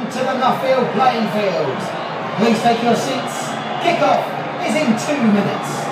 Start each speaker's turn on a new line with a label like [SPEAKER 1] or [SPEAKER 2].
[SPEAKER 1] onto the Nuffield playing field. Please take your seats. Kick-off is in 2 minutes.